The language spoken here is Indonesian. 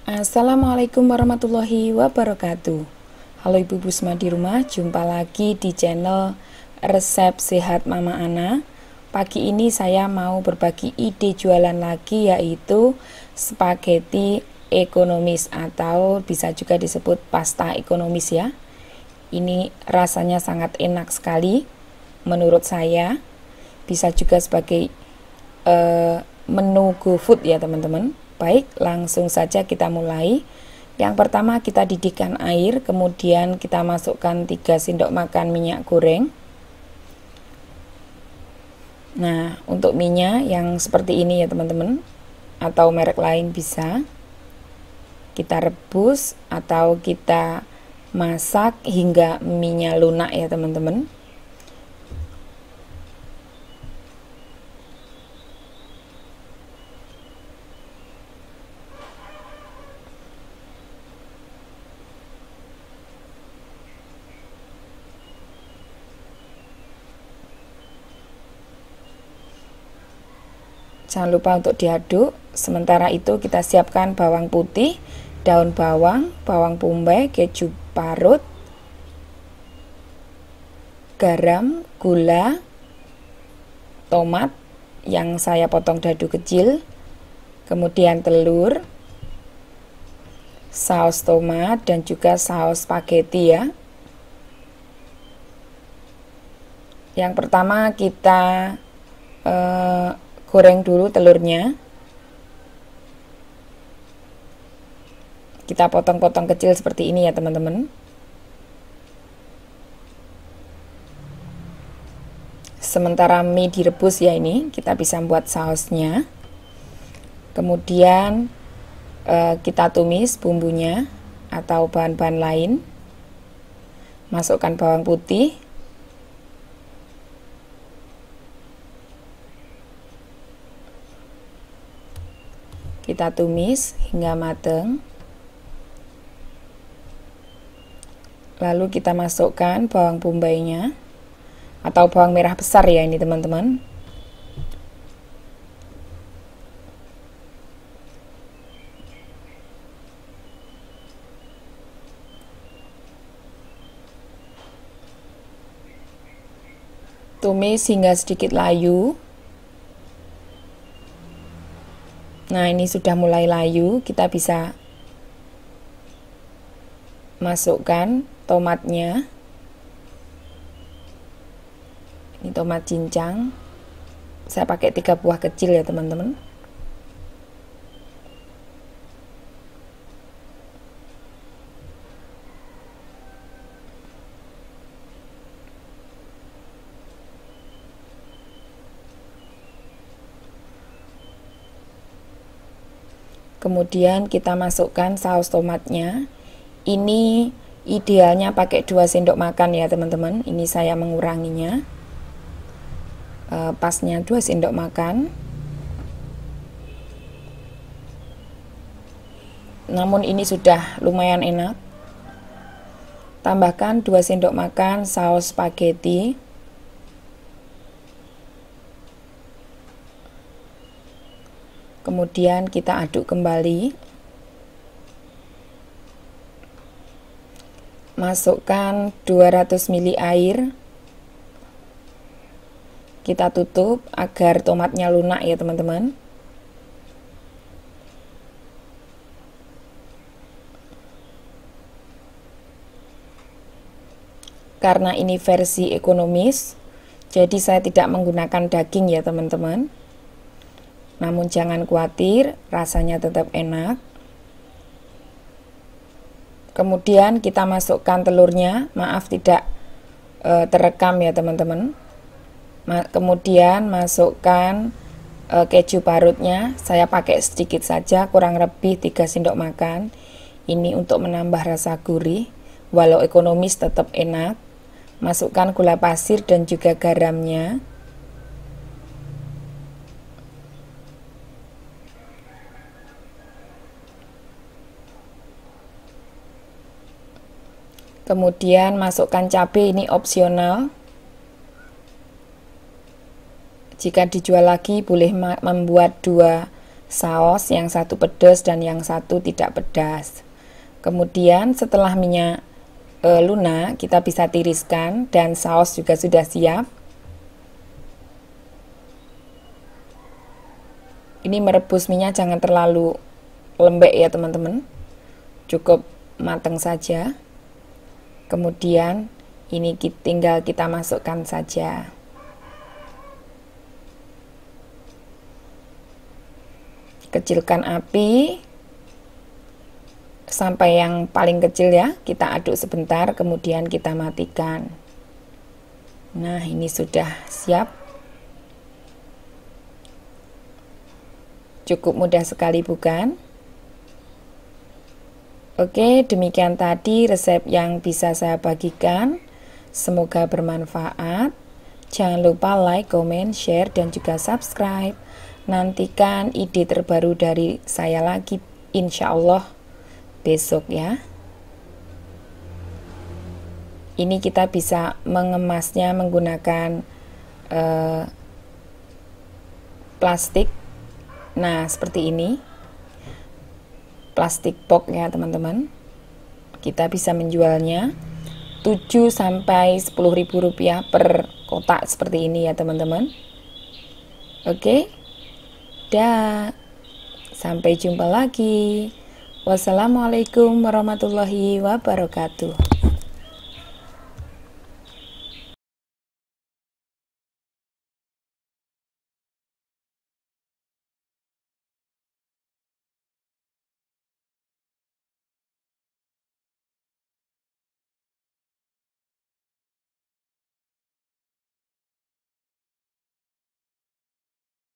Assalamualaikum warahmatullahi wabarakatuh. Halo ibu-ibu semua di rumah, jumpa lagi di channel Resep Sehat Mama Ana. Pagi ini saya mau berbagi ide jualan lagi, yaitu spaghetti ekonomis atau bisa juga disebut pasta ekonomis ya. Ini rasanya sangat enak sekali menurut saya. Bisa juga sebagai menu GoFood ya teman-teman. Baik, langsung saja kita mulai. Yang pertama kita didihkan air, kemudian kita masukkan 3 sendok makan minyak goreng. Nah, untuk minyak yang seperti ini ya teman-teman, atau merek lain bisa. Kita rebus atau kita masak hingga minyak lunak ya teman-teman. Jangan lupa untuk diaduk. Sementara itu kita siapkan bawang putih, daun bawang, bawang bombay, keju parut, garam, gula, tomat yang saya potong dadu kecil, kemudian telur, saus tomat dan juga saus spaghetti ya. Yang pertama kita goreng dulu telurnya. Kita potong-potong kecil seperti ini ya teman-teman. Sementara mie direbus ya, ini kita bisa buat sausnya. Kemudian kita tumis bumbunya atau bahan-bahan lain. Masukkan bawang putih, kita tumis hingga matang. Lalu kita masukkan bawang bombaynya atau bawang merah besar ya ini teman-teman. Tumis hingga sedikit layu. Nah, ini sudah mulai layu, kita bisa masukkan tomatnya. Ini tomat cincang. Saya pakai 3 buah kecil ya, teman-teman. Kemudian kita masukkan saus tomatnya. Ini idealnya pakai 2 sendok makan ya teman-teman. Ini saya menguranginya. Pasnya 2 sendok makan. Namun ini sudah lumayan enak. Tambahkan 2 sendok makan saus spaghetti. Kemudian kita aduk kembali. Masukkan 200 ml air. Kita tutup agar tomatnya lunak ya teman-teman. Karena ini versi ekonomis, jadi saya tidak menggunakan daging ya teman-teman. Namun jangan khawatir, rasanya tetap enak. Kemudian kita masukkan telurnya. Maaf tidak terekam ya teman-teman. Kemudian masukkan keju parutnya. Saya pakai sedikit saja, kurang lebih 3 sendok makan. Ini untuk menambah rasa gurih. Walau ekonomis tetap enak. Masukkan gula pasir dan juga garamnya. Kemudian masukkan cabai, ini opsional. Jika dijual lagi boleh membuat 2 saus, yang satu pedas dan yang satu tidak pedas. Kemudian setelah minyak lunak, kita bisa tiriskan dan saus juga sudah siap. Ini merebus minyak jangan terlalu lembek ya teman-teman, cukup matang saja. Kemudian ini tinggal kita masukkan saja. Kecilkan api sampai yang paling kecil ya, kita aduk sebentar, kemudian kita matikan. Nah, ini sudah siap. Cukup mudah sekali bukan? Oke, demikian tadi resep yang bisa saya bagikan. Semoga bermanfaat. Jangan lupa like, comment, share, dan juga subscribe. Nantikan ide terbaru dari saya lagi, insya Allah besok ya. Ini kita bisa mengemasnya menggunakan plastik. Nah, seperti ini. Plastik box ya, teman-teman. Kita bisa menjualnya 7 sampai 10.000 rupiah per kotak seperti ini ya, teman-teman. Oke. Dah. Sampai jumpa lagi. Wassalamualaikum warahmatullahi wabarakatuh.